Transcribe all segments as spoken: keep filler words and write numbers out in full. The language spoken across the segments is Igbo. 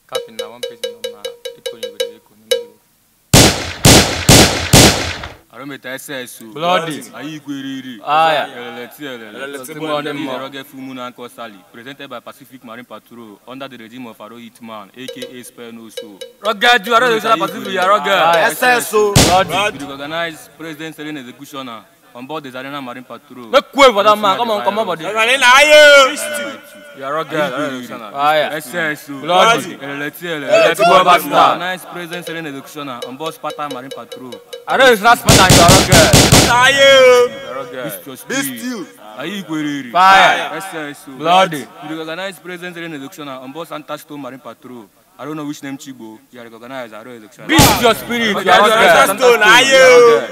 Captain na one person na ekonye bere ekonye. Arometa S S Bloody. Ayi Gweriri. Aya. Eleleti elele. Eleleti mo. Roger Fumuna and Kosali. Presented by Pacific Marine Patrol under the regime of Aro Hitman, aka Spare No So. Roger, you are the Pacific. You are Roger. S S O. We recognize President Serene Executioner on board the Zarena Marine Patrol. Make way for that man. Come on, come on, buddy. You are Roger. Aya. S S O. Bloody. Eleleti elele. Eleleti mo bastard. Recognize President Serene Executioner on board Sparta Marine Patrol. I know it's not Spartan. You are Roger. You are Roger. This still. Ayi Gweriri. Fire. S S O. Bloody. We recognize President Serene Executioner on board Santa Stone Marine Patrol. I don't know which name Chibo. You are recognized as Aro Executioner. Beat your spirit. You are Santa Roger. Stone, are you?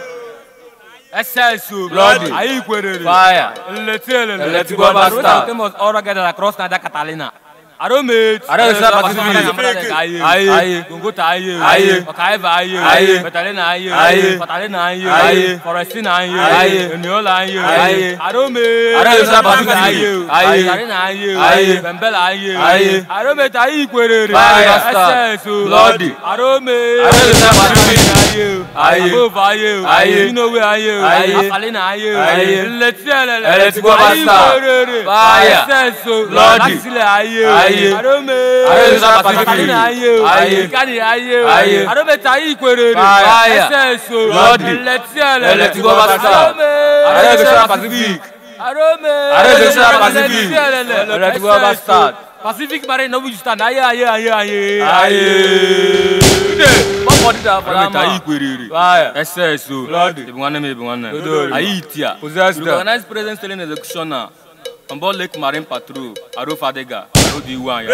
S S O. Bloody. Ayi Gweriri. Fire. Eleleti elele. Eleleti mo bastard. We must all together across Niger Catalina. I don't mate. I don't know Pacific. Aye. Aye. Gongota aye. Aye. Okaiva aye. Aye. Betalina aye. Aye. Fatalina aye. Aye. Forestina aye. Aye. Eniola aye. Aye. I don't mate. I don't know Pacific. Aye. Aye. Betalina aye. Aye. Bembela aye. Aye. I don't mate. Aye Gweriri. Fire. S S O. Bloody. I don't mate. I don't know Pacific. Aye. Aye. Above aye. Aye. You know where aye. Aye. Afalina aye. Aye. Let's elele. Let's go bastard. Fire. S S O. Bloody. Maxile aye. Aye. I don't mate. I don't know Pacific. Aye. Aye. Kani aye. Aye. I don't mate. Aye Gweriri. Fire. S S O. Bloody. Let's elele. Let's go bastard. I don't know Pacific. I don't mate. I don't know Pacific. Let's go bastard. Pacific Marine no which stand aye aye aye aye. Aye. What body that for that Aye man? Gweriri. Fire. S S O. Bloody. Ibi one name, ibi one name. Dodori. Aye Itia. Possess We them. recognize President Serene Executioner on board Lake Marine Patrol. Aro Fadega. Aro D one.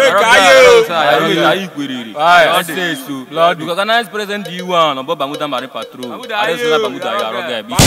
Aye Gweriri. Fire. S S O. Bloody. We recognize President D one on board Bermuda Marine Patrol. Aro Bermuda. Aro Gabi.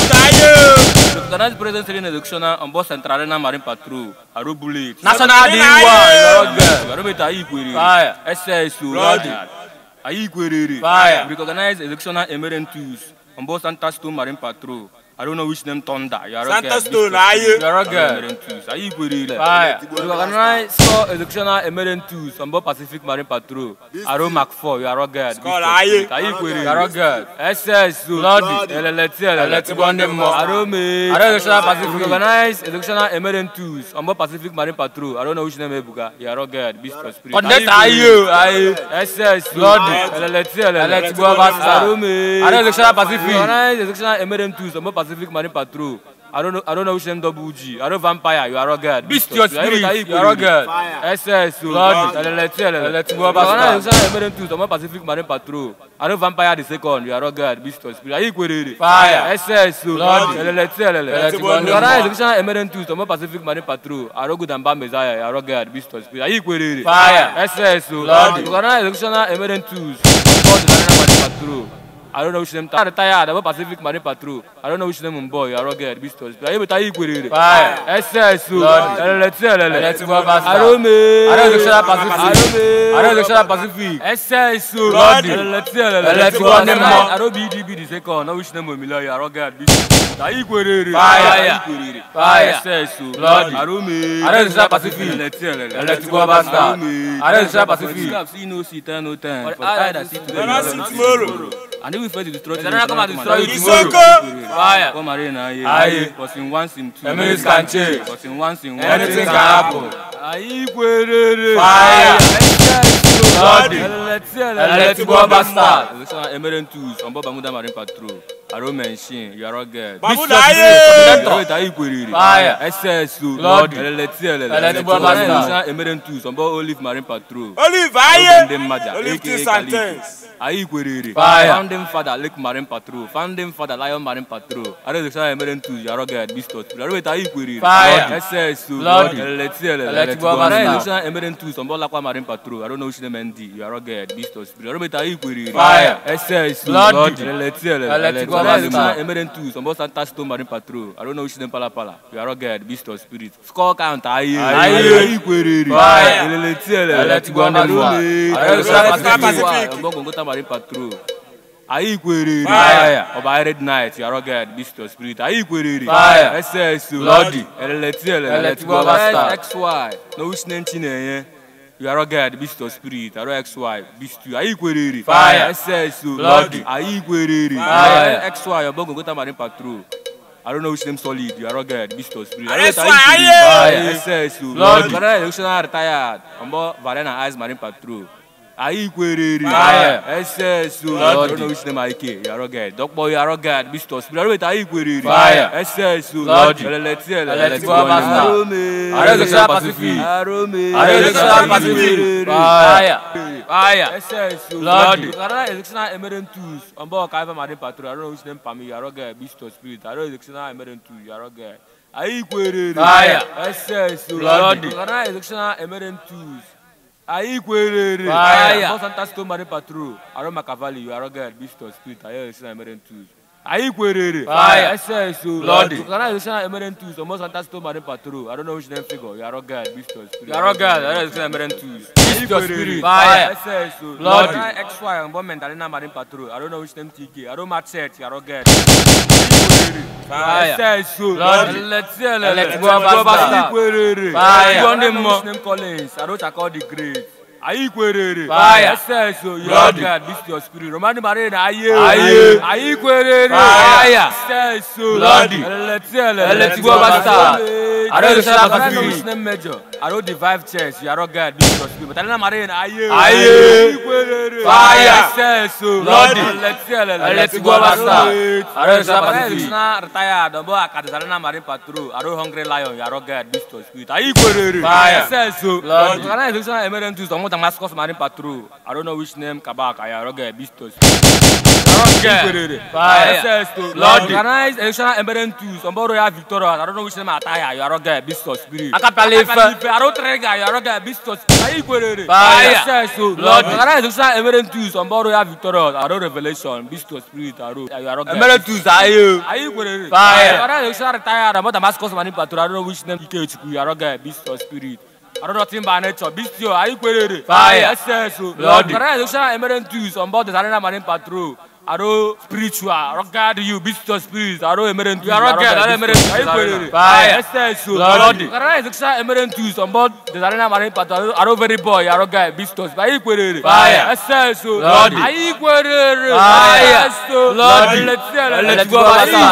We recognize President Serene Executioner on board Central Arena Marine Patrol. Aro Bullet. National D one. Aro Meta Aye Gweriri. Fire. S S O. Bloody. Aye Gweriri. Fire. We recognize Executioner Emeritus on board Santa Stone Marine Patrol. I don't know which name Thunder. You are Santa Stone, are you? You are Roger. Emeritus. Aye Gweriri. Fire. We recognize Score Executioner Emeritus on board Pacific Marine Patrol. Aro Macfour. You are Roger. Score, are you? Aye Gweriri. You are Roger. S S O. Bloody. Eleleti Eleleti mo dem mo. Aro me. I don't know Pacific. We recognize Executioner Emeritus on board Pacific Marine Patrol. I don't know which name Ebuka. You are Roger. Beast of Spirit. Connect Aye. Aye. S S O. Bloody. Eleleti Eleleti mo bastard. Aro me. I don't know Pacific. We recognize Executioner Emeritus on board Pacific Marine Patrol. I don't know. I don't know which name double G. I don't vampire. You are Roger. Beast your spirit. You are Roger. S S O. Bloody. Eleleti Eleleti mo We recognize bastard. Executioner Emeritus on board Pacific Marine Patrol. I don't vampire the second. You are Roger. Beast of Spirit. Aye Gweriri. Fire. S S O. Bloody. Eleleti Eleleti mo We dem recognize mo. Executioner Emeritus on board Pacific Marine Patrol. I don't good and bad Messiah. You are Roger. Beast of Spirit. Aye Gweriri. Fire. S S O. Bloody. We recognize Executioner Emeritus on board the Zarena Marine Patrol. I don't know which name. I retired. I'm Pacific Marine Patrol. I don't know which name on boy. You are Roger. Beast of Spirit. Aye but Aye Gweriri. Fire. S S O. Bloody. Eleleti Eleleti mo bastard. I don't me. I don't know Pacific. I I don't know Pacific. S S O. Bloody. Eleleti Eleleti mo dem mo. I don't B D B the second. No which name on me. You are Roger. Beast of Spirit. Aye Gweriri. Fire. Aye Gweriri. Fire. S S O. Bloody. I don't me. I don't know Pacific. Eleleti Eleleti mo bastard. I don't know Pacific. Scap see no see ten no ten. But For I- I that see today. Never see tomorrow. And if we fail to destroy They're not gonna destroy you tomorrow. Fire. Come arena aye. Aye. Cause in one sim two. Enemies can change. Cause in one sim one. Anything can happen. Aye Gweriri. Fire. Bloody. Bloody. Eleleti Eleleti mo bastard. Executioner Emeritus on board Bermuda Marine Patrol. Aro Menshin. You are Roger. Bermuda, aye. Aye Gweriri. Fire. S S O. Bloody. Eleleti Eleleti mo bastard. Executioner Emeritus on board Olive Marine Patrol. Olive, aye. Founding Maja, Olive aka Tis and Khalid. Tens. Aye Gweriri. Fire. Founding father Lake Marine Patrol. Founding father Lion Marine Patrol. Aro Executioner Emeritus. You are Roger. Beast of Spirit. Aro Aye Gweriri. Fire. S S O. Bloody. Eleleti Eleleti mo Aro bastard. Executioner Emeritus on board Lakwa Marine Patrol. I don't know which name N D. You are Roger. Beast of Spirit. Aro Aye Gweriri. Fire. S S O. Bloody. Eleleti Eleleti mo Aro bastard. Executioner Emeritus on board Santa Stone Marine Patrol. I don't know which name Pala Pala. You are Roger. Beast of Spirit. Score count Aye. Aye. Aye Gweriri. Fire. Eleleti Eleleti mo bastard. Aro Executioner Pacific. Pacific. On board Gongota Marine Patrol. Aye Gweriri. Fire. Oba Red Knight. You are Roger. Beast of Spirit. Aye Gweriri. Fire. S S O. Bloody. Eleleti Eleleti mo bastard. X Y. No which name Chinenye. You are rugged, beast of spirit. Aro X Y, beast two. Ayi Kwerere. Fire. S S O. Bloody. Ayi Kwerere. Fire. X Y, Obogo Gota Marine Patrol. I don't know which name solid. You are rugged, beast of spirit. X Y, Fire. S S O. Bloody. Ghana Electional retired. Ombo Varena Eyes Marine Patrol. Ayi Kwerere. Fire. S S O. I don't know which name I K. You are rugged. Dokbo, you are rugged, beast of spirit. Ayi Kwerere. Fire. S S O. Bloody. Let's see. Let's go bastard. Arome. Aro Electional Pacific. Arome. Aro Electional Pacific. Fire. Fire. S S O. Bloody. Ghana Electional Emerald Tools. Ombo Kaiva Marine Patrol. I don't know which name Pami. You are rugged, beast of spirit. Aro Electional Emerald Tools. You are rugged. Ayi Kwerere. Fire. S S O. Bloody. Ghana Electional Emerald Tools. Ayi Kwerere. Fire. Ombo Santa Stone Marine Patrol. Aro Makavali. You are rugged, beast of spirit. Aro Electional Emerald Tools. Ayi Kwerere. Fire. S S O. Bloody. Ghana Electional Emerald Tools. Ombo Santa Stone Marine Patrol. I don't know which name figure. You are rugged, beast of spirit. You are rugged. Aro Electional Emerald Tools. Beast of spirit. Fire. Fire. S S O. Bloody. Ghana X Y. Ombo Mentalina Marine Patrol. I don't know which name T K. I don't match set. You are rugged. Fire. S S O. Bloody. Let's see. Let's go bastard. Fire. You name mo. Name Collins. I don't call the great. Ayi Kwerere. Fire. S S O. You Bloody. are God. Beast your spirit. Romani Marine. Aye. Aye. Ayi Kwerere. Fire. S S O. Bloody. Let's see. Let's go bastard. I don't Let's understand I Pacific. don't know which name major. I don't divide chess. You are not God. Beast your spirit. But I don't Marine. Aye. Aye. Kwerere. Fire. S S O. Bloody. Let's see. Let's go bastard. I don't understand Pacific. Now retired. Obo Akadezalina Marine Patrol. I don't hungry lion. You are not God. Beast your spirit. Ayi Kwerere. Fire. S S O. Bloody. Ghana Electional Emerald Tools. Omo Damascus Marine Patrol. I don't know which name Kabak. I are not God. Beast your spirit. Fire. S S O. Bloody. Ghana Electional Emerald Tools. Omo Royal Victoria. I don't know which name Ataya. You are not God. Beast your spirit. Akapalife. I don't trigger. You are not God. Beast your spirit. Ayi Kwerere. Fire. S S O. Bloody. Ghana Electional Emerald Tools. Omo Royal Victoria. I don't Revelation. Beast your spirit. I don't. You are not God. Emerald Tools. Aye. Ayi Kwerere. Fire. Ghana Electional retired. Omo Damascus Marine Patrol. I don't know which name Ike Chukwu. You are not God. Beast your spirit. I don't know nothing by nature. Beast yo. Ayi Kwerere. Fire. S S O. Bloody. Ghana Electional Emerald Tools. On board the Arena Marine Patrol. I don't spiritual. Regard you. Beast your spirit. I don't Emerald Tools. You are rugged. I don't Emerald Tools. Ayi Kwerere. Fire. S S O. Bloody. Ghana Electional Emerald Tools. On board the Arena Marine Patrol. I don't very boy. I don't get Beast your spirit. Ayi Kwerere. Fire. S S O. Bloody. Ayi Kwerere. Fire. S S O. Bloody. Let's see. Let's go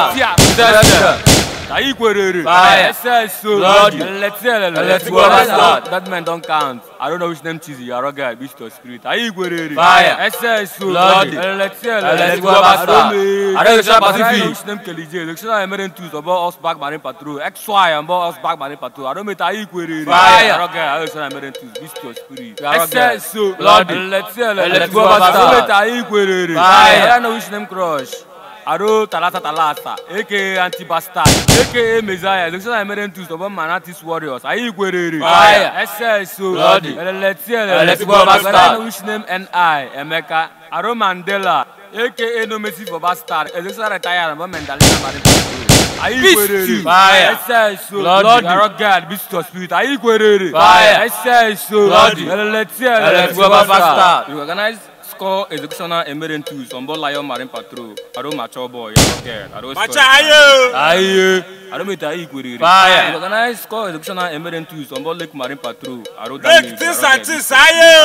bastard. Ayi Kwerere. Fire. S S O. Bloody. Let's see. Let's go bastard. That man don't count. I don't know which name cheesy. You are rugged. Beast your spirit. Ayi Kwerere. Fire. S S O. Bloody. Let's see. Let's go bastard. I don't understand I don't know Pacific. which name Kelly Electional Emerald Tools about us back Marine Patrol. X Y about us back Marine Patrol. I don't meet Ayi Kwerere. Fire. You are rugged. Electional Emerald Tools. Beast your spirit. You are rugged. S S O. Bloody. Let's see. Let's go I bastard. don't meet Ayi Kwerere. Fire. I don't know which name Crush. Aro Talata Talata, aka Anti-Bastard, aka Messiah, Electional Emerald Tools about Manatis Warriors. Ayi Kwerere. Fire. S S O. Bloody. Let's see. Let's go bastard. I don't know which name N I. Emeka. Aro Mandela, aka No Mercy for Bastard, Electional Retired about Mentalina Marine Patrol. Ayi Kwerere. Fire. S S O. Bloody. You are God. Beast your spirit. Ayi Kwerere. Fire. S S O. Bloody. Let's see. Let's go bastard. You organize Score Executioner Emerald Tools on board Lion Marine Patrol. I don't mature boy. You are not I don't. Macha ayo. Aye. I don't meet Ayi Kwerere. Fire. You organize Score Executioner Emerald Tools on board Lake Marine Patrol. I don't. Break this and this ayo.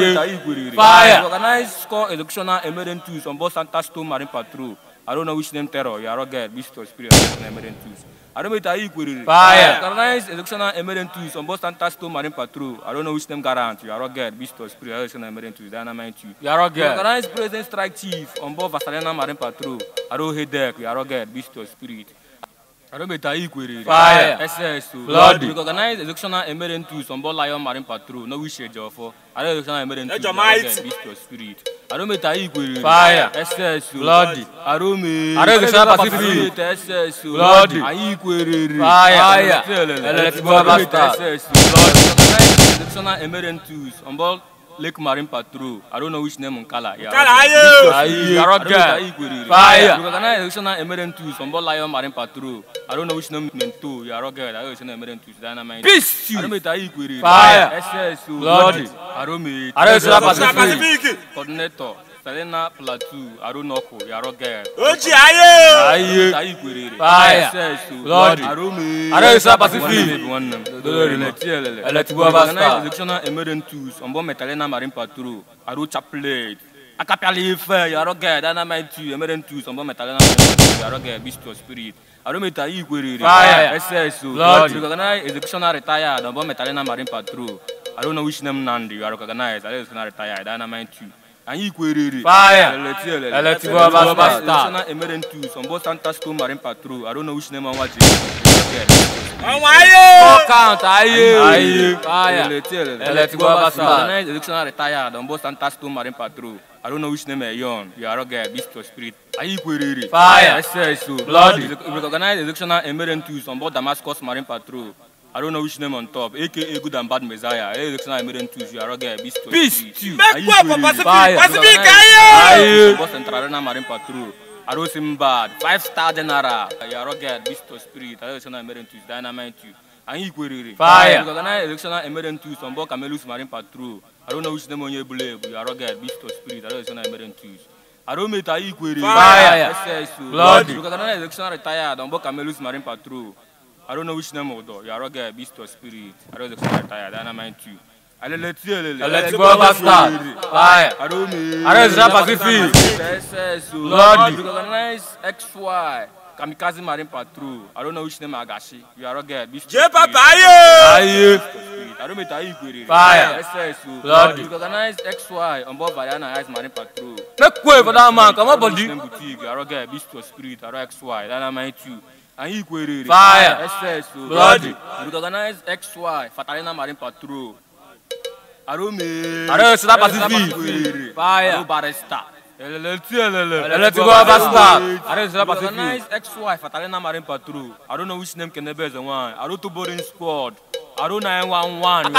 Fire. You organize Score Executioner Emerald Tools on board Santa Stone Marine Patrol. I don't know which name terror. You are rugged. Beast your spirit. Emerald Tools. I don't meet Ayi Kwerere. Fire. You organize Executioner Emerald Tools on board Santa Stone Marine Patrol. I don't know which name Garant. You are rugged. Beast your spirit. Emerald Tools. Dynamite you. You are rugged. You organize President Strike Chief on board Vasalena Marine Patrol. I don't hate deck. You are rugged. Beast your spirit. I don't meet Ayi Kwerere. Fire. S S O. Bloody. You organize Executioner Emerald Tools on board Lion Marine Patrol. No wish for. I don't Executioner Emerald Tools. Your might. Beast your spirit. I don't meet Ayi Kwerere. Fire. S S O. Bloody. I don't meet. I don't Executioner Pacific. S S O. Bloody. Ayi Kwerere. Fire. Let's go bastard. S S O. Bloody. You organize Executioner Emerald Tools on board Lake Marine Patrol. I don't know which name Nkala. Nkala ayo. Aye. You are rugged. Fire. You organize Electional Emerald Tools on board Lion Marine Patrol. I don't know which name Mento. You are rugged. I don't Electional Emerald Tools. Dynamite. Peace. I don't meet Ayi Kwerere. Fire. S S O. Bloody. I don't meet. I don't Executioner Pacific. Pacific. Coordinator. Salina Plateau, Arunoko, Yaroge. Oji aye. Aye. Ayi Query. Fire. Lord. Arumi. Aresa Pacific. One. Electrical Basta. Electional emergencies, on board Metalena Marine Patrol, Aru Chaplet. A capelli fair, Yaroge, Dynamite two, emergencies, on board Metalena, Yaroge, Bistro Spirit. Arumita Ayi Query. Fire. S S. Lord. Recognize executioner retired, on board Metalena Marine Patrol. I don't know which name Nandi, you are recognized, I don't know retired, Dynamite two. Ayi Query. Fire. Electrical Electrical Basta. Emergencies, on board Santa Stone Marine Patrol. I don't know which name I'm watching. Ọmọ aye. Count. Aye. Aye. Fire. Electrical Basta. Electional retired on board Santa Stone Marine Patrol. I don't know which name is Yon. You are okay, Bistro Spirit. Ayi Query. Fire. S S O. Bloody. Recognize electional emergencies on board Damascus Marine Patrol. I don't know which name on top. A K A Good and Bad Messiah. Electional emergencies. You are okay, Bistro Spirit. Peace. Make way for Pacific. Fire. Pacific aye. Boss Central Marine Patrol. Arosimbad, five star general. Yaroge, Bistro Spirit. Electional emergencies. Dynamite two. Ayi Query. Fire. Recognize electional emergencies on board Camelus Marine Patrol. I don't know which name on your believe. Yaroge, Bistro Spirit. Electional emergencies. I don't meet Ayi Query. Fire. S S O. Bloody. Recognize electional retired on board Camelus Marine Patrol. I don't know which name of though. Yaroge, Bistro Spirit. I don't know retired. Dynamite two. Electrical Basta. Fire. I don't mean. Aresa Pacific. S S O. Lord. Recognize X Y. Kamikaze Marine Patrol. I don't know which name Agashi. You are okay. J Papa aye. Aye. I don't meet Ayi Query. Fire. S S O. Lord. Recognize X Y on board Variana Ice Marine Patrol. Make way for that man. Come on, body. Boutique. You are okay. Bistro Spirit. I don't X Y. Dynamite two. Ayi Query. Fire. S S O. Bloody. Recognize X Y. Fatalina Marine Patrol. Arome. Aresa Pacific. Fire. Aro Barista. Electrical Basta. Aresa Recognize Pacific. X Y Fatalina Marine Patrol. I don't know which name can be the one. I don't boarding squad. I don't nine one one.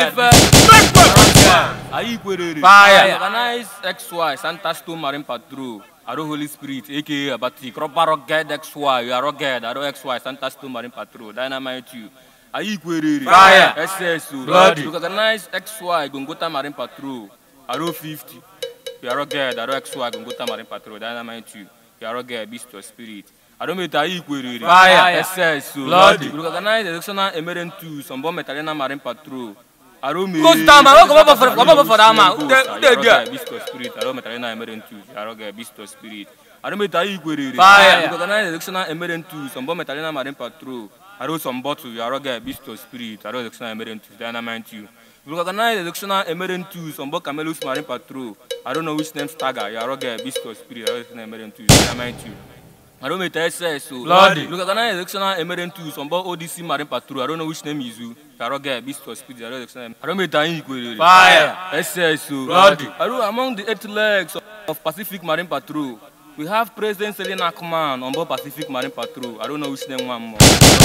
Ayi Query. Fire. Recognize X Y Santa Stone Marine Patrol. I don't Holy Spirit, aka Abati. Crop Rugged X Y. You are rugged. I don't X Y Santa Stone Marine Patrol. Dynamite two. Ayi Query. Fire. S S O. Bloody. Recognize X Y Gongota Marine Patrol. I don't fifty. You are rugged. I don't X Y Gongota Marine Patrol. Dynamite two. You are rugged. Bistro Spirit. I don't meet Ayi Query. Fire. S S O. Bloody. Recognize electional emergencies on board Metalena Marine Patrol. I don't mean. Go down, man. Come up for come up for that man. Who dey who dey there? Bistro Spirit. I don't Metalena emergencies. I don't get Bistro Spirit. I don't meet Ayi Query. Fire. Recognize electional emergencies on board Metalena Marine Patrol. I don't some bottle. I don't get Bistro Spirit. I don't electional emergencies. Dynamite two. Recognize electional emergencies on board Camelus Marine Patrol. I don't know which name stagger. I don't get Bistro Spirit. I don't electional emergencies. Dynamite two. I don't meet S S O. Bloody. Recognize electional emergencies on board O D C Marine Patrol. I don't know which name is you. I don't get Bistro Spirit. I don't electional. I don't meet Ayi Query. Fire. S S O. Bloody. I don't among the eight legs of Pacific Marine Patrol. We have President Selena Kuman on board Pacific Marine Patrol. I don't know which name one more.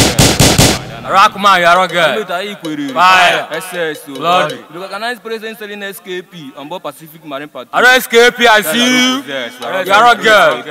Rockman, you are rugged. Ayi Query. Fire. S S O. Bloody. Recognize President Selena S K P on board Pacific Marine Patrol. I don't escape you. I see you. Yes, You are rugged.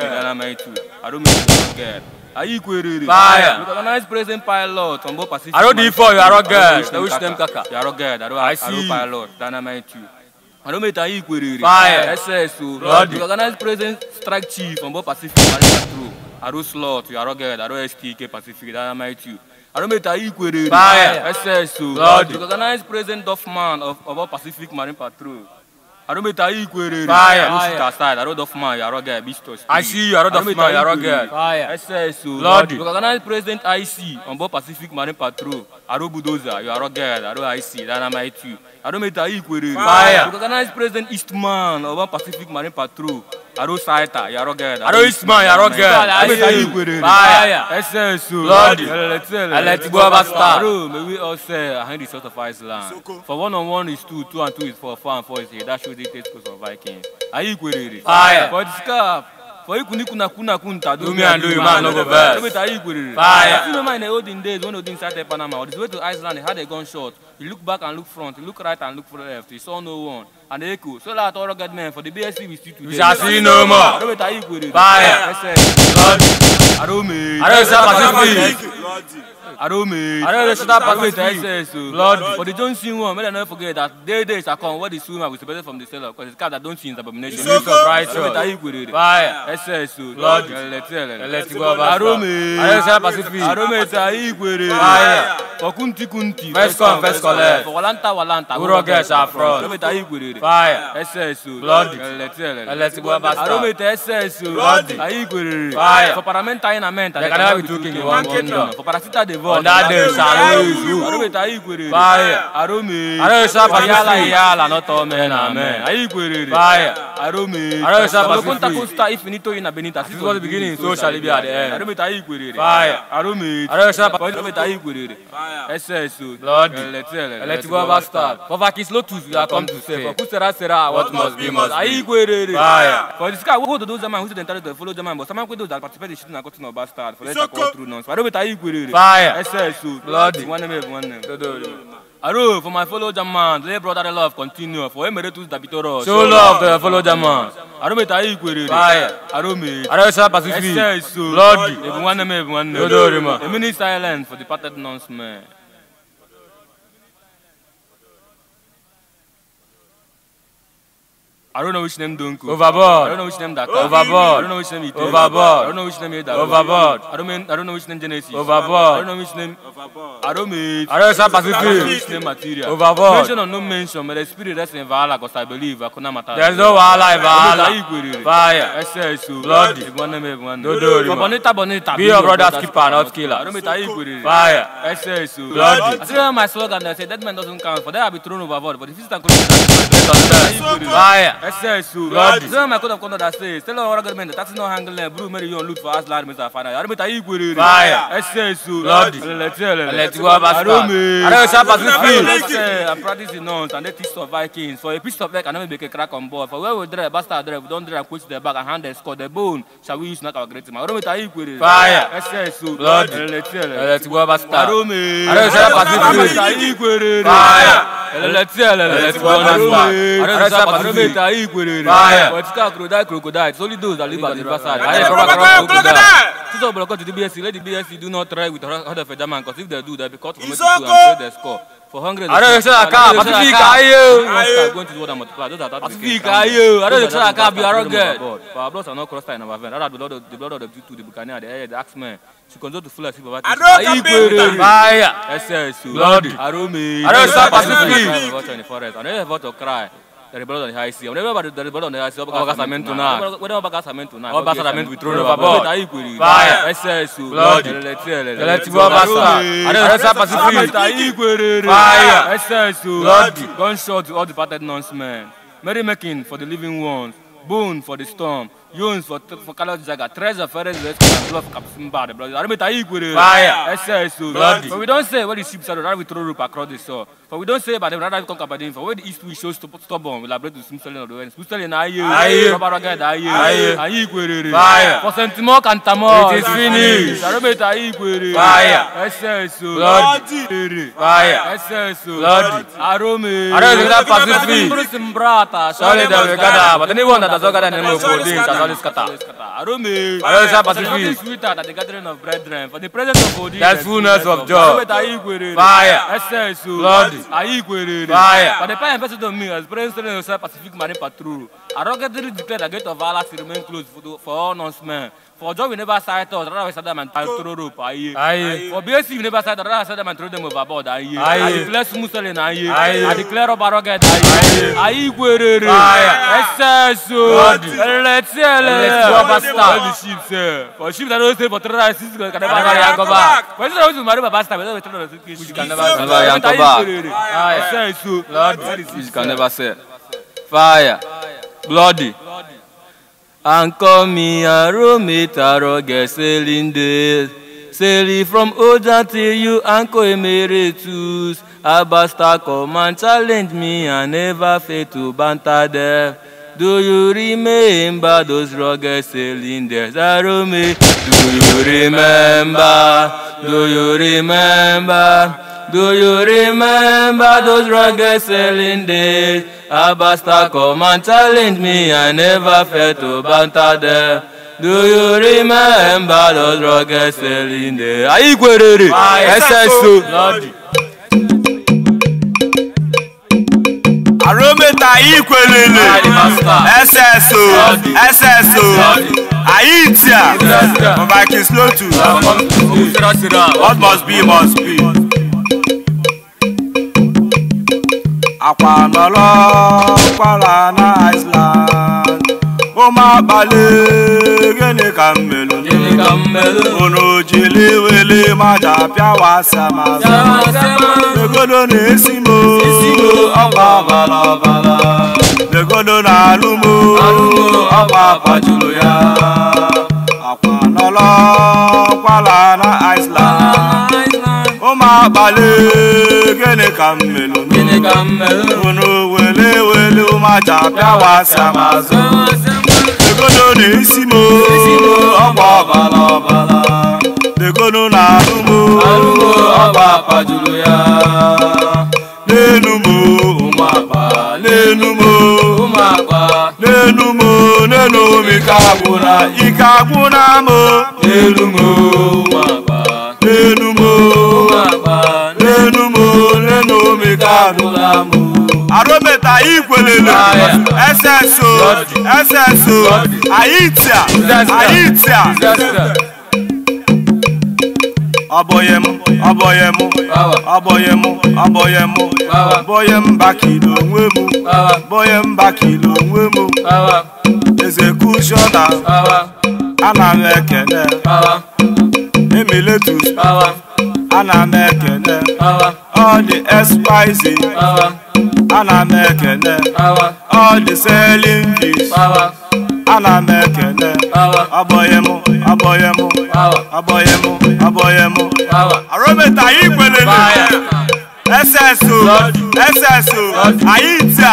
I don't mean to rugged. Ayi Query. Fire. Recognize President Pilot on board Pacific. I don't need for you. Are rugged. I Wish them kaka. You are rugged. I don't. I I see. don't Pilot. Dynamite two. I don't meet Ayi Query. Fire. S S O. Bloody. Recognize President Strike Chief on board Pacific Marine Patrol. I don't Slot. You are rugged. I don't S T K Pacific. Dynamite two. I don't meet Ayi Query. Fire. S S O. Bloody. Recognize President Duffman of of Pacific Marine Patrol. I don't meet Ayi Query. Fire. I don't sit aside. I don't Duffman. You are rugged. Bistro Spirit. I see you. I don't I don't meet Duffman, you are Ayi rugged. Query. Fire. S S O. Bloody. Recognize President I C on board Pacific Marine Patrol. I don't Bulldozer. You are rugged. I don't I C. Dynamite two. I don't meet Ayi Query. Fire. Recognize President Eastman on board Pacific Marine Patrol. I don't Saita. You are rugged. I don't Eastman, you are rugged. I don't I see Ayi you. Query. Fire. S S O. Bloody. Electrical Basta. Bro, may we all say I hand the sort of Iceland. Soko. For one on one is two, two and two is four, four and four is eight. That shows the taste course of Viking. Ayi Query. Fire. For the scarf. For you kuni kuna kuna kunta Do me and do you, man, no go vex. Ayi Query. Fire. You know in the olden days when they inside Panama, on his way to Iceland, he had a gunshot. He looked back and looked front. He looked right and looked left. He saw no one. And the echo. So that all rugged men for the B S C we see today. We shall see no more. Ayi Query. Fire. Bloody. I don't mean. I don't Pacific. Arome. I know the Shada Pacific. S S. Bloody. For the Johnson one, may I never forget that day day shall come where the swimmer will separate from the sailor because it's cat that don't see is abomination. Use of right Fire. S S. Bloody. Let's tell it. Let's go about Arome. I know the Shada Pacific. Arome Taigwere. Fire. For Kunti Kunti. First come, first collect. For Walanta Walanta. Uroge Saffron. Arome Taigwere. Fire. S S. Bloody. Let's tell it. Let's go about Arome S S. Bloody. Taigwere. Fire. For Paramenta in a mental. They can never be two king in one kingdom. For Parasita de Vol. On that day, shall lose you. Arome Taigwere. Fire. Arome. I know the Shada Yala Pacific. yala not all men amen. Aigwere. Fire. Arome. I know the Shada Conta Pacific. Costa infinito in a benita. This was the beginning, so shall it be at the end. Arome Taigwere. Fire. Arome. I know the Shada Pacific. Arome Taigwere. S S. Bloody. Let's tell it. Let's go about start. For Vakis Lotus, we are come to say. For Kusera Sera, what must be must be. Aigwere. Fire. For this guy, who do those man who didn't tell to follow the man, but some people that participate in shooting and cutting of bastard. For let's go through nonsense. Arome Taigwere. Fire. S S. Bloody. One name, one name. Aro, for my fellow German, let brother love continue. For Emeritus Dabitoro. Show love to your fellow German. Arome Taigwere. Fire. Arome. I know the Shada Pacific. S S. Bloody. Everyone name, everyone name. Dodorima. A minute silence for the departed non-man. I don't know which name don't go. Overboard. I don't know which name that. Overboard. I don't know which name it. Overboard. I don't know which name it. Overboard. I don't mean. I don't know which name Genesis. Overboard. I don't know which name. I don't mean. I know the Shada I don't know Pacific. which name material. Overboard. Mention or no mention, but the spirit rests in Valhalla because I believe I could not matter. There's no wahala in Valhalla. Fire. S S. Bloody. One name, everyone. Dodorima. For Bonita, Bonita. Be your brother's keeper, not killer. I don't mean Taigwere. Fire. S S. Bloody. I still my slogan. I say that man doesn't count. For that I'll be thrown overboard. But if it's not good, Fire. S S. Bloody. So my code of conduct that says, tell our government that that's not handling blue Mary you loot for us lad Mister Fana. I remember Taigwere. Fire. S S. Bloody. Let's tell it. Let's go about start. I know the Shada Pacific. I'm practicing nuns and they teach of Vikings. For a piece of work, I never make a crack on board. For where we drive, bastard drive, we don't drive, push the back and hand the score the bone. Shall we use not our great man? I remember Taigwere. Fire. S S. Bloody. Let's tell it. Let's go about start. I don't mean. I know the Shada Pacific. Taigwere. Fire. Let's tell it. Let's go about start. I know the Shada Pacific. Taigwere. Fire. But it's called crocodile, crocodile. It's only those that live at the riverside. Crocodile, I have crocodile, crocodile. So, but to the B S C, let the B S C do not try with other Federman because if they do, they'll be caught from Mexico and play their score. For hundreds. I know the Shada Pacific. Ayo. Going to the water multiply. Those are that Pacific. Ayo. I know the Shada Pacific. Be arrogant. For our bloods are not crossed in our event. Rather, the blood of the blood of the two, the Buccaneer, the air, the Axemen. She can go to full as if about Fire. S S. Bloody. Arome. I know the Shada Pacific. Watch in the forest. I never have to cry. The blood on the high sea. Whenever the blood on the high sea, Bagasamento now. Whenever Bagasamento now. Bagasamento we throw overboard. Fire. S S. Bloody. Let's go about start. I know the Shada Pacific. Fire. S S. Bloody. Gunshot to all departed non-men. Merrymaking for the living ones. Bone for the storm. Yones for for Carlos Jaga. Treasure for the and blood for Captain Bad. I remember Taigwere. Fire. S S. Bloody. But we don't say where the ships are, rather we throw rope across the shore. But we don't say about them, rather we conquer about them. For where the east wind shows stubborn, we elaborate to smooth sailing of the west. Smooth sailing, aye. Aye. Rubber guide, aye. Aye. Taigwere. Fire. For Sentimore and Tamor. It is finished. I remember Taigwere. Fire. S S. Bloody. Fire. S S. Bloody. Arome. I know the Shada Pacific. Simbrata. Surely they will gather, but anyone that does not gather in the name of Odin shall surely scatter. Arome. I know the Shada Pacific. Sweeter than the gathering of brethren. For the presence of Odin. That's fullness of joy. Fire. S S. Bloody. Aigwere. Fire. But the Prime invested on me as President of the Pacific Marine Patrol. I ruggedly declared the gate of Allah to remain closed for, the, for all non-men. For joy we never sight us, rather we said them and throw rope. Aye. Aye. For B S C we never sight us, rather said them and throw them overboard. Aye. Aye. I declare smooth sailing. Aye. Aye. I declare of arrogant. Aye. Aigwere. Fire. S S. Bloody. Let's say Let's go bastard. the sheep say. For sheep that don't say for three days, six can never Never yanko back. When you marry bastard, we don't tell us we can never Never yanko back. Aye. S S. Bloody. You can never say. Fire. Bloody. Anchor me a Arome taro get sailing days. Sailing from Oja till you anchor emeritus. Abasta come and challenge me and never fail to banter them. Do you remember those rugged sailing days, Arome? Do you remember? Do you remember? Do you remember those rugged sailing days? Abasta come and challenge me, I never failed to banter them. Do you remember those rugged sailing days? Ayi kwerere. S S O. Arometa ayi kwerere. S S O. S S O. Ayi tia. Viking slow to. What must be must be. Akwa nolo kwala na Iceland. Oma bale gene kamelu. Gene kamelu. Ono jili wele maja pia wasama. Negodo nesimo. Nesimo. Opa bala bala. Negodo na lumo. Alumo. Opa pachulu ya. Akwa nolo kwala na Iceland. Oma bale gene kamelu. Gene kamelu. Ono wele wele maja pia wasama. Negodo nesimo. Opa bala bala. Negodo na lumo. Alumo. Opa pachulu ya. Nenumo umapa. Nenumo umapa. Nenumo nenu mikabuna. Ikabuna mo. Nenumo umapa. Nenumo umapa. Nenumo nenu mikabuna mo. Arometa ikwelele. S S O. S S O. Ayitia. Ayitia. Aboyem, aboyem, aboyem, aboyem, aboyem bakilo nwemu, aboyem bakilo nwemu. Execution ana mekene, Emiletus ana mekene, all the spices ana mekene, all the selling fish ana mekene, aboyem, aboyem, aboyem, aboyem. Arometa ikwelele. S S O. S S O. Ayitia.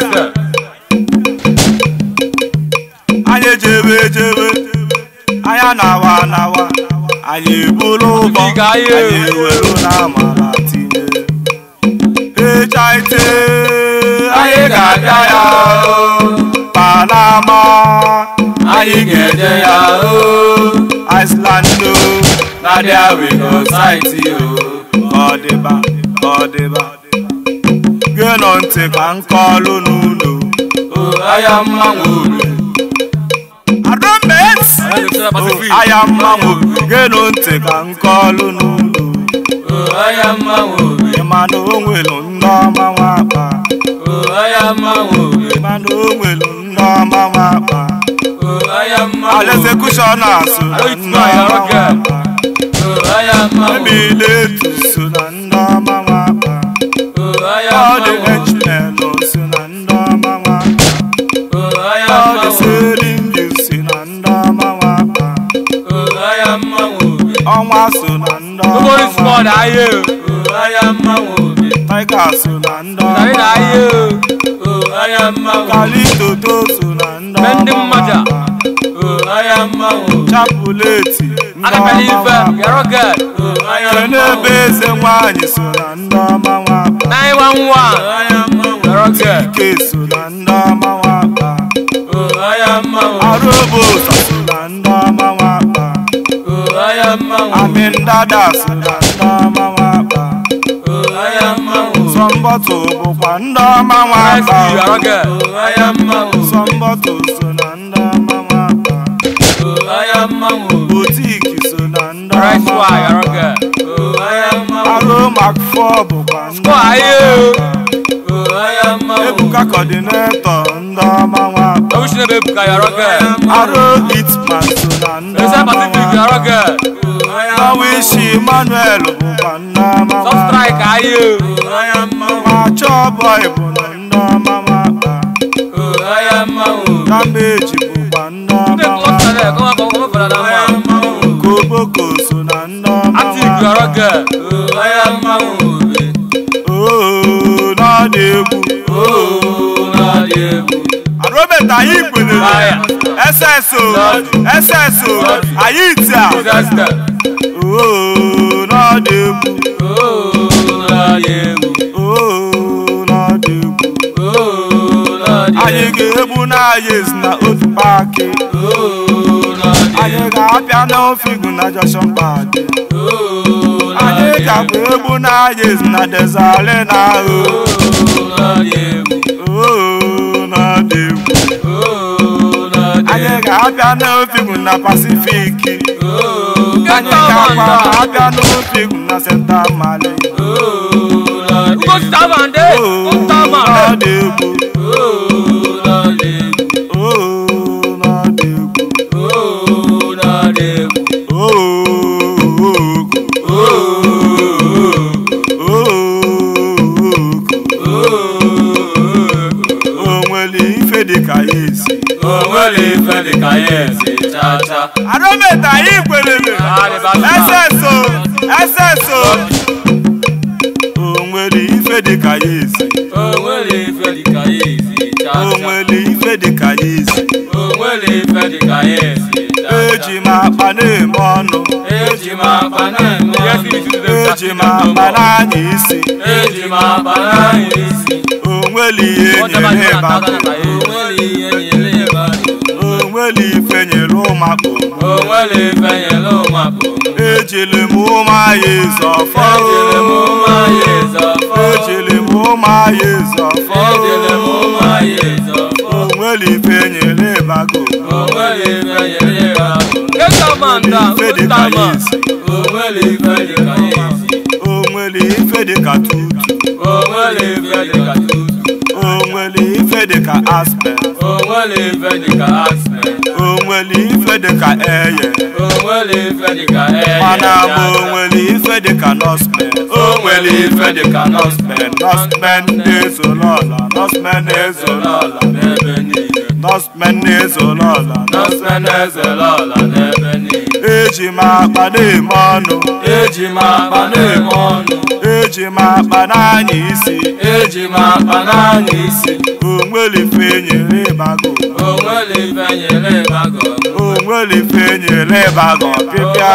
Anye jebe jebe. Anya nawa nawa. Anye bulu bo. Anye welu na mala tinye. Echaite. Anye gaja ya o. Panama. Anye geje ya o. Iceland o. Nadia we go sight you. Kodiba, Kodiba. Get on take and call Nuno. Oh, I am Mamuru. I don't mess. I am Mamuru. Get on take and call Nuno. Oh, I am Mamuru. Emmanuel will no mama. Oh, I am Mamuru. Emmanuel will no mama. Oh, I am Mamuru. I'll execution us. No, I am Emiletus sunanda mama. Oh, I am all the henchmen sunanda mama. Oh, I am all the selling fish sunanda mama. Oh, I am Onwa sunanda mama. Nobody small, are you? Oh, I am Tiger sunanda mama. Are you? Oh, I am Kalito to sunanda mama. Oh, I am Chapuleti. I believe you're good. Oh, I am Kenebeze wanyi sunanda mama. nine one one. I am you're good. Ke sunanda mama. Oh, I am Arobo sunanda mama. Oh, I am Amindada sunanda mama. Oh, I am Somboto bukanda mama. You're good. Oh, I am Somboto sunanda mama. Oh, I am Boutique sunanda right mama. why you're good. Oh, I am Aro Macfour bukanda. Who are you? Oh, I am Ebuka coordinator nda mama. I wish you never book you're good. Aro Hitman sunanda Is that Pacific mama. you're good? Oh, I I wish Emmanuel bukanda mama. Some strike are you? I am Macho boy bukanda mama. Oh, I am Kambeji bukanda the mama. closer there. Come on, come on, for that man. Koboko sunanda I think mama. you're good. Oh, I am Oh, na debu. Oh, not you. Arometa ikwelele. S S O. S S O. Ayitia. Disaster. Oh, na debu. Oh, not you. Oh, na debu. Oh, not you. Anyị ga-egbu na yes na otu paaki. Oh, not anyị ga-apịa n'ofigu na Junction Park anyị ga-abụ egbu na Yes na Dezale na ahụ anyị ga-apịa n'ofigu na Pacific anyị ga-apịa n'ofigu na Central Mali Arometa ikwelele S S O S S O onwere ife dịka ya esi onwere ife dịka ya esi onwere ife dịka ya esi onwere ife dịka ya esi eji m akpa na-eme ọnụ eji m akpa na-eme ọnụ eji m akpa n'anya isi eji m akpa n'anya isi onwere ihe nyere ịbata onwere ihe nyere ịbata onwere ife nyere ụmakpụ onwere ife nyere ụmakpụ ejiri m ụmụahịa ezo ọfọ ejiri m ụmụahịa ezo ọfọ ejiri m ụmụahịa ezo ọfọ ejiri m ụmụahịa ezo ọfọ onwere ife nyere ịbago onwere ife nyere ịbago ketamanda esi onwere ife dịka ya esi onwere ife dịka tutu onwere ife dịka tutu onwere ife dịka aspen onwere ife dịka aspen onwere ife dịka eye onwere ife dịka eye mana ma onwere ife dịka nọspen onwere ife dịka nọspen nọspen na-ezolola nọspen na-ezolola n'ebe niile nọspen na-ezolola nọspen na-ezolola n'ebe niile eji m akpa na-eme ọnụ eji m akpa na-eme ọnụ eji m akpa n'anya isi eji m akpa n'anya isi onwere ife nyere ịbago onwere ife nyere ịbago onwere ife nyere ịbago pịpịa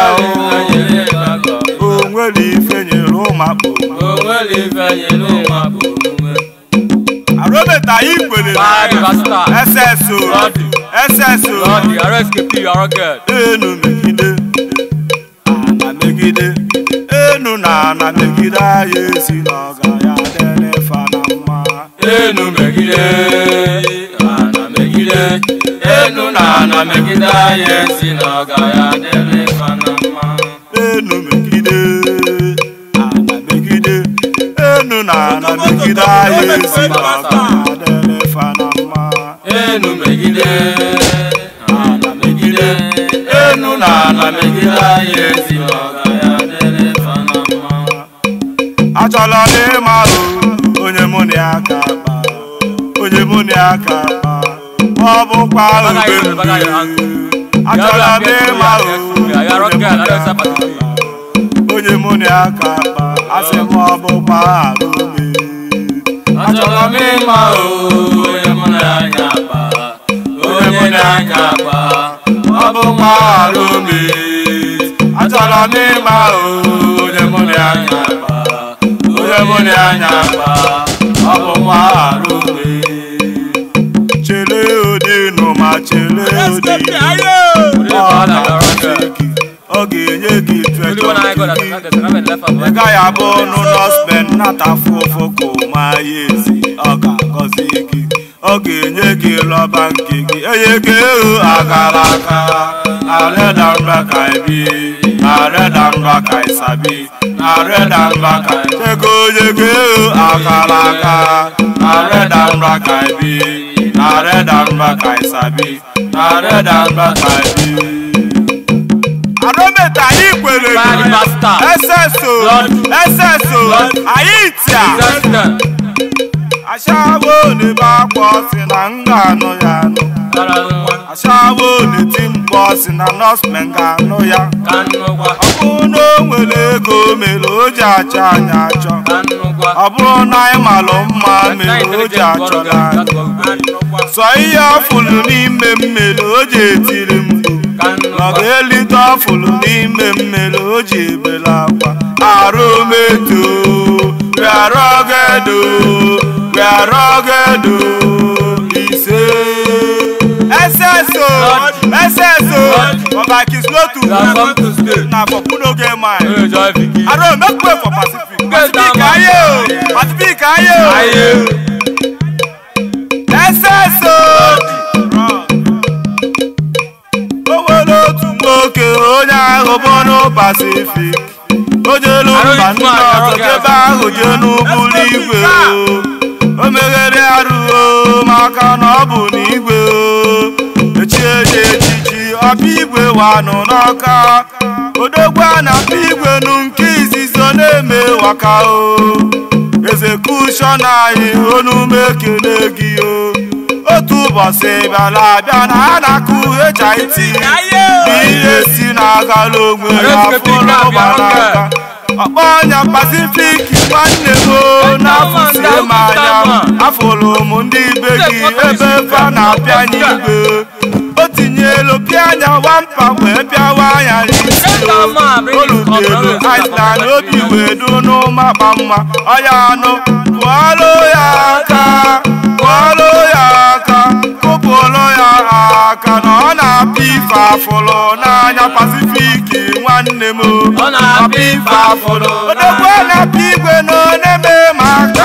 onwere ife nyere ụmakpụ onwere ife nyere ụmakpụ Arometa ikwelele S S O S S O enu megide ana megide enu na ana megide anyị esi n'ọga ya dere fa na mma enu megide ana megide enu na ana megide anyị esi n'ọga ya dere fa na mma enu megide ana megide enu na ana megide anyị esi n'ọga ya dere fa na mma enu megide ana megide enu na ana megide anyị esi n'ọga ya dere fa na mma achọla n'ịma o onye mụ na ya ka akpa onye mụ na ya ka akpa ọ bụkwa ube mbe achọla n'ịma o onye mụ na ya ka akpa asị m ọ bụkwa arụme achọla m ịma o onye mụ na ya akpa onye mụ na ya akpa ọ bụkwa arụme achọla m ịma o onye mụ na ya ka akpa onye mụ na ya akpa ọ bụkwa arụme chere odinu ma chere odinu ọ ga-enye gị ị gaghị abụ nọspen natafu ofoko ma ya esi ọ ga-agọzi gị ọ ga-enye gị lọba nke gị enye gị ehu agara aka arịda mba ka ebi arịda mba ka isabi arịda mba ka ego onye gị ehu agara aka arịda mba ka ebi arịda mba ka isabi arịda mba ka ebi Arometa ikwelele S S O S S O Aitia Ashawo ne ba kwọsi na nga anụ ya anụ Ashawo ne ti mkpọsi na nọsmen ga anụ ya ọ bụrụ na o nwere ego mere o ji achọ anya achọ ọ bụrụ na anyị malụ mma mere o ji achọ n'anya sọ ihe ọ fụrụ n'ime mmiri o ji etiri mkpu ọ ga-elite ọfụlụ n'ime mmiri o ji ebele akwa Arometo bịarọgedo bịarọgedo ise S S O S S O. Oba Kislotu. Na for Kuno get mine. I don't make way for Pacific. Pacific aye o. Pacific aye o. S S O. Owolo tumoke onya obono Pacific. Ojelu mbandu ọzọ kebe ahụ je n'ụbụrụ igwe o. O meghere arụ o maka na ọ bụ n'igwe o. Echie echichi ọpịa igwe wanụ n'ọka. Odogwa na apịa igwe nụ nke izizo na-eme waka o. Execution anyị onume ekele gị o. Otu ụbọchị bịara abịa na a na-akụ H I T n'ihe si n'agala onwe ya fụrụ gbara aka. Ọkpọnya Pacific nwanne m na-afụsie m anya. Afụrụ m ndị be gị ebe fa na-apịa n'igwe. O tinyelu pịa anya wampa wee pịawa anya n'isi o. Olutelu Iceland obi wee du n'ụmakpa mma. Ọya anụ kwụọlụ ya aka, kwụọlụ ya aka, kụpụlụ ya aka na ọ na-apịa ife afụlụ n'anya Pacific nwanne m. Ọ na-apịa ife afụlụ. Odogwa na-apịa igwe na ọ na-eme maka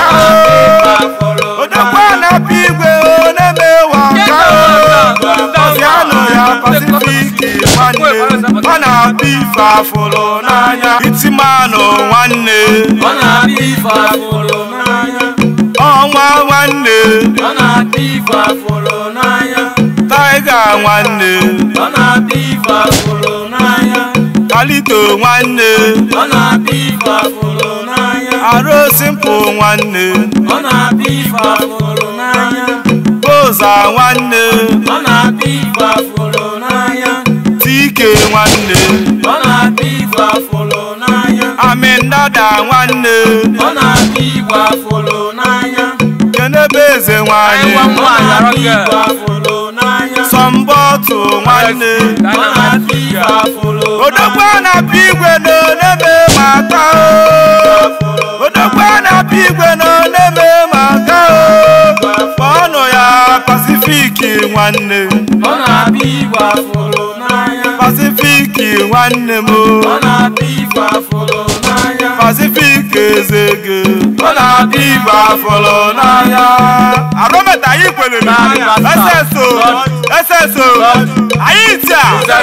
o. Odogwa na-apịa igwe ọ na-eme waka o. Ọzianụ ya Pacific nwanne. Ọ na-apịa ife afụlụ n'anya. Itimanụ nwanne. Ọ na-apịa ife afụlụ n'anya. Ọnwa nwanne. Ọ na-apịa ife afụlụ n'anya. Tiger nwanne. Ọ na-apịa ife afụlụ n'anya. Kalito nwanne. Ọ na-apịa ife afụlụ n'anya. Aro Simple nwanne. Ọ na-apịa ife afụlụ n'anya. Boza nwanne. Ọ na-apịa ife afụlụ n'anya. Tike nwanne. Ọ na-apịa ife afụlụ n'anya. Amindada nwanne. Ọ na-apịa ife afụlụ n'anya. Kenebe eze nwanne. Ọ na-apịa ife afụlụ n'anya. Sọmbọtụ nwanne. Ọ na-apịa ife afụlụ. Odogwa na-apịa igwe na na-eme maka o. Odogwa na-apịa igwe na na-eme maka o. Ọnụ ya Pacific nwanne. Ọ na-apịa igwe afụlụ n'anya. Pacific nwanne m. Ọ na-apịa igwe afụlụ n'anya. Pacific ezege. Ọ na-apịa igwe afụlụ n'anya. Arọmeta anyị kwere n'anya. S S O. S S O. Anyị tia.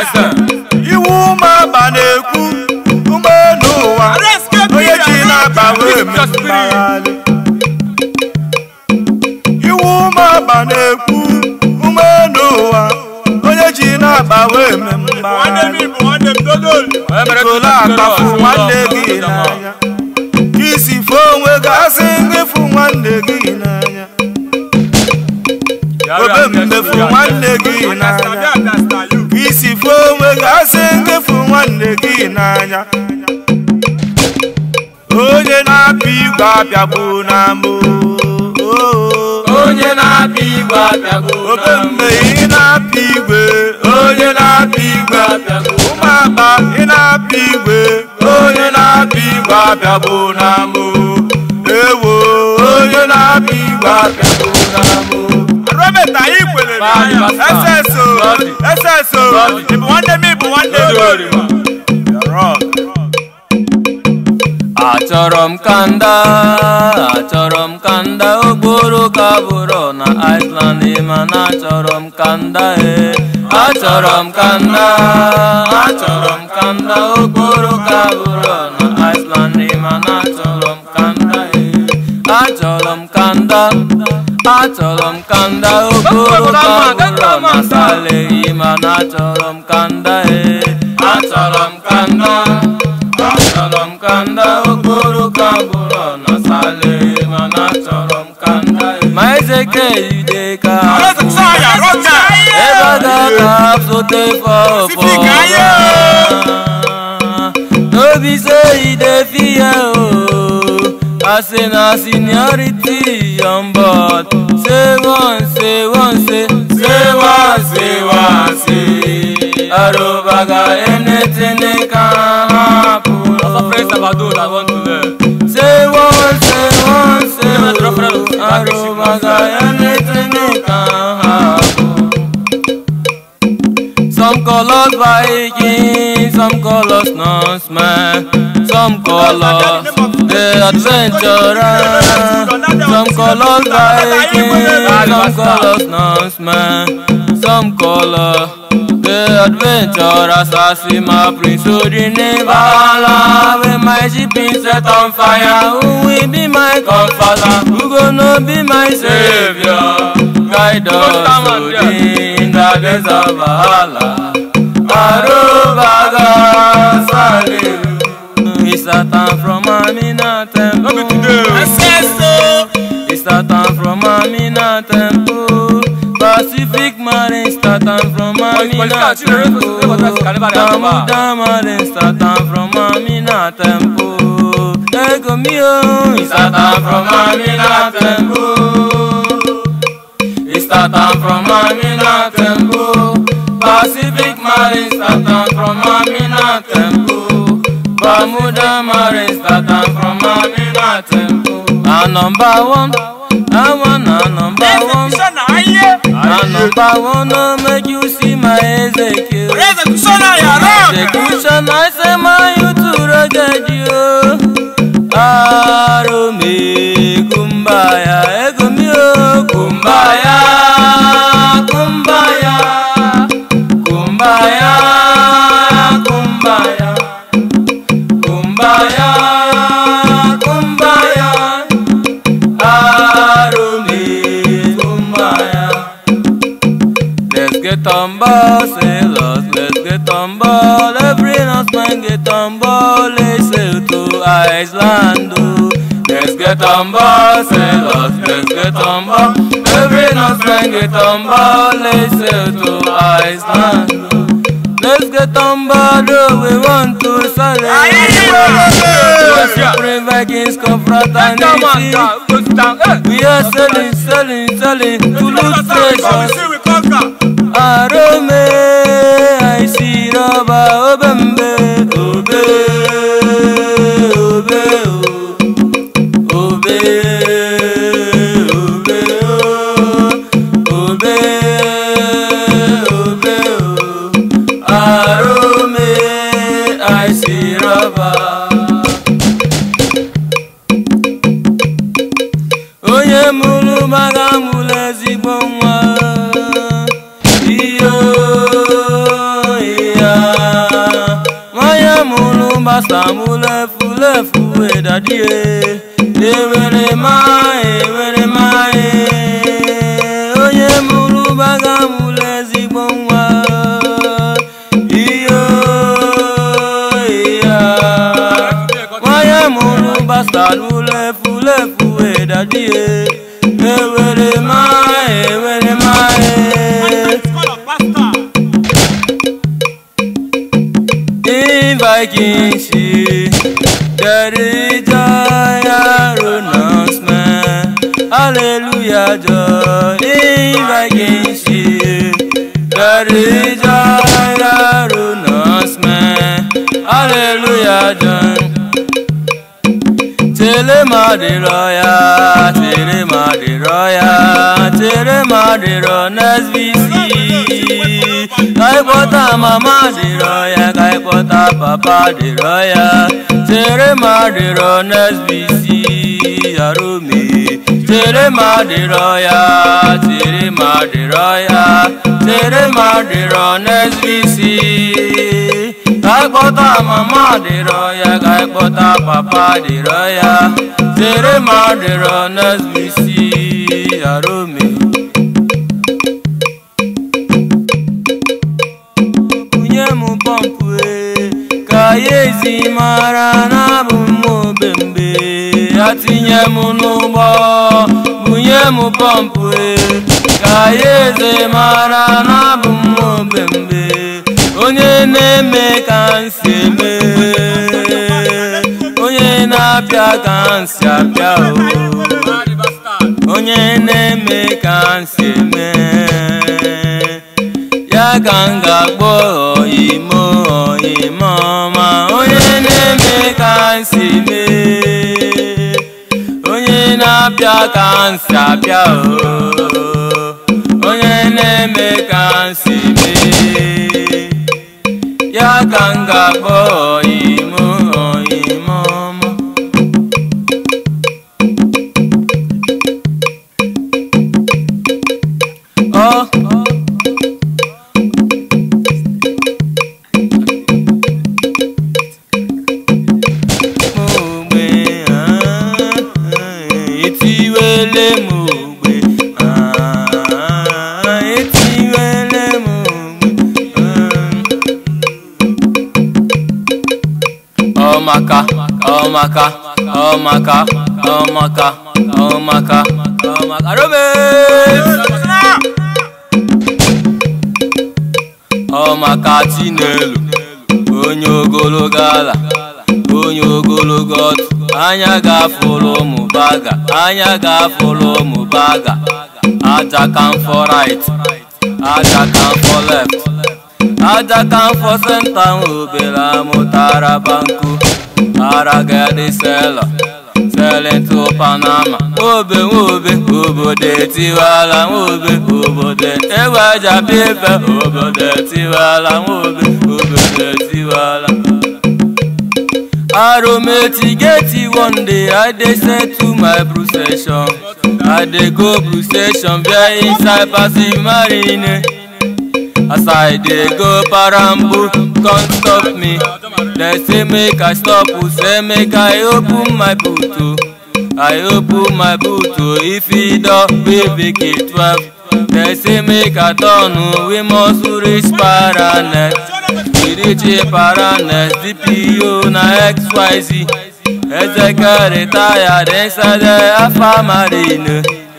Iwu ma ba na-ekwu ume n'ụwa. Onye ji na-agbawe mmegharị. Iwu ma ba na-ekwu ume n'ụwa. Onye ji na-agbawe mmegharị. Tolo akpafu nwanne gị n'anya. Isi fo onwe gasị gị fụ nwanne gị n'anya. Obe mmefu nwanne gị n'anya. Isi fo onwe gasị gị fụ nwanne gị n'anya. Onye na-apịa igwe abịagbu na mbụ. Onye na-apịa igwe abịagbu na mbụ. Obe mgbe ị na-apịa igwe. Onye na-apịa igwe abịagbu. Ụmụaba ị na-apịa igwe. Onye na-apịa igwe abịagbu na mbụ. Ewo onye na-apịa igwe abịagbu na mbụ. Arọmeta anyị kwere n'anya. S S O. S S O. Ịbụ nwanne m ịbụ nwanne m. Achọrọ m kanda, achọrọ m kanda okporo kabụrụ na Iceland mana achọrọ m kanda e. Achọrọ m kanda, achọrọ m kanda okporo kabụrụ na Iceland mana achọrọ m kanda e. Achọrọ m kanda, achọrọ m kanda okporo kabụrụ na Salehi mana achọrọ m kanda e. Achọrọ m kanda. Achọrọ m kanda okporo kabụrụ na Salehi mana achọrọ m kanda. Ma eze ke ide ka ebe ga kapsote for for. N'obi se ide fiye o. Ase na seniority on board. Say one, say one, say say one, say one, say. Arobaga anything can happen. About those I want to learn. Say one, say one, say one. Arobaga anything can happen. us Vikings, some call us Norsemen, some call us the adventurers, some call us Vikings, some call us Norsemen, some call us the adventurers. I see my prince Odin Valhalla, with my ship set on fire. Who will be my comforter? Who gonna be my savior? Guide us, Odin, in the days of Valhalla. Arubaga Salim. It's Satan from Amina Temple. It's Satan from Amina Temple. Pacific Marine Satan from Amina Temple. Kamuda Marine Satan from Amina Temple. Ego mio, it's Satan from Amina Temple. It's Satan from Amina Temple. Pacific Marine Satan from Amina Temple. Bermuda Marine Satan from Amina Temple. A number one, I want a number one. A number one to make you see my Ezekiel. Execution, I say my you to regret you. Arome kumbaya, egumio kumbaya, kumbaya, kumbaya, kumbaya, kumbaya, kumbaya, arome kumbaya. Let's get on ball, sailors, let's get on ball. Every Norseman get on ball, let's sail to Iceland. Let's get on board, sailors, let's get on board. Every Norseman get on board, let's sail to Iceland. Let's get on board, oh, we want to sail. Let's bring Vikings confraternity. We are selling, selling, selling to loot treasures. Arome, I see rubber, obembe, obe, obe, obe, obe, obe, obe, Arome, I see rubber. Oye mulu maga mule zibonwa. Basta mule fule fue dadie. Ewere mai, ewere mai. Oye mulu baga mule zibonwa. Iyo, iya. Oye mulu basta mule fule fue dadie. Ewere mai, ewere mai. Vikings, there is joy, announcement. Hallelujah, joy in Vikings. There is joy, announcement. Hallelujah, joy. Telema de roya, telema de roya, telema de ronas visi. Kai pota mama de roya, kai pota papa de roya. Telema de ronas visi, arumi. Telema de roya, telema de roya, telema de ronas visi. Kai pota mama de roya, kai pota papa de roya. Tere madero nasbisi arome. Kunye mu pompwe kayezi marana bumo bembe. Atinye mu nubo kunye mu pompwe kayezi marana bumo bembe. Onye neme kanseme, onye na-apịa kansi apịa o, onye na-eme kansi eme. Ya ka m ga-akpọ oyimo oyimo ma onye na-eme kansi eme, onye na-apịa kansi apịa o, onye na-eme kansi eme. ya ganga boy mo imo oh Oh maka, oh maka, oh maka, oh maka, oh maka, oh maka, oh maka Chinelo, onye ogologo ala, onye ogologo ọtụ, anya ga-afụlụ ụmụ baga, anya ga-afụlụ ụmụ baga, aja kan for right, aja kan for left. Aja kan for center obela mutara banku araga de sell selling to Panama obe obe obode tiwala obe obode ewaja pepe obode tiwala obe obode tiwala arometi geti one day I dey say to my procession I dey go procession via inside passive marine. As I dey go parambu, can't stop me. They say make I stop, say make I open my boot. I open my boot, if it don't baby K twelve. They say make I turn, we must reach Paranet. We reach Paranet, D P O na X Y Z. Ezeka retired inside the Alpha Marine.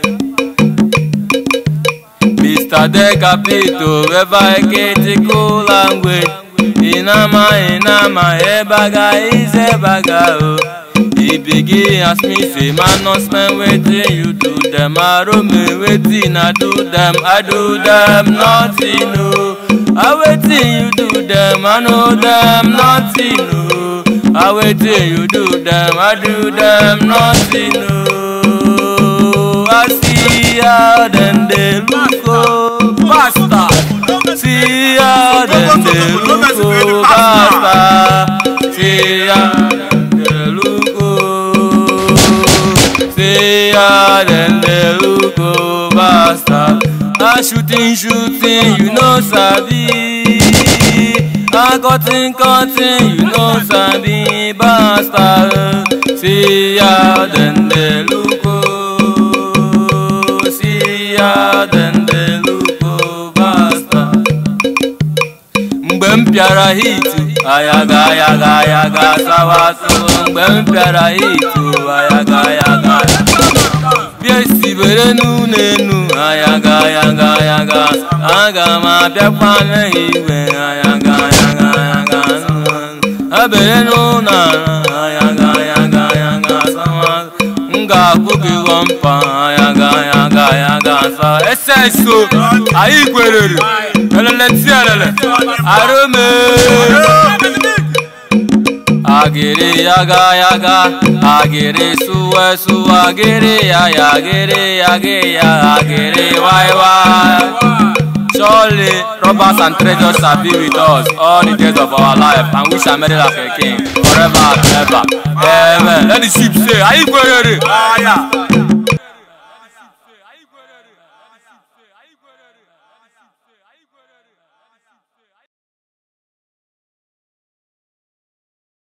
Mister Decapito, ever I get a cool language. Inama, inama, ebaga is ebaga. He begin ask me, say, man, not spend waiting, you do them. I don't mean waiting, I do them, I do them, nothing, no. I waiting, you do them, I know them, nothing, no. I waiting, you do them, I do them, nothing, no. I see how then they look, oh, bastard. See how then they look, oh, bastard. See how then they look, oh. See how then they look, oh, bastard. I shooting, shooting, you know, sabi. I cutting, cutting, you know, sabi, bastard. See how then they look, oh. Then they look basta. Mbem piara hitu, ayaga ayaga ayaga sawaso. Mbem piara hitu, ayaga ayaga. Piesi berenu nenu, ayaga ayaga ayaga. Aga ma piapane iwe, ayaga ayaga ayaga. Aberenu na, ayaga ayaga ayaga sawaso. Nga kuki wampa, ayaga ayaga ayaga. S S O, ayi gwerere, elele ti elele, arome. Agere yaga yaga, agere suwe suwe, agere ya ya, agere yage ya, agere wai wai. Surely, robbers and treasures shall be with us all the days of our life, and we shall marry like a king forever and ever. Amen. Let the sheep say, ayi gwerere.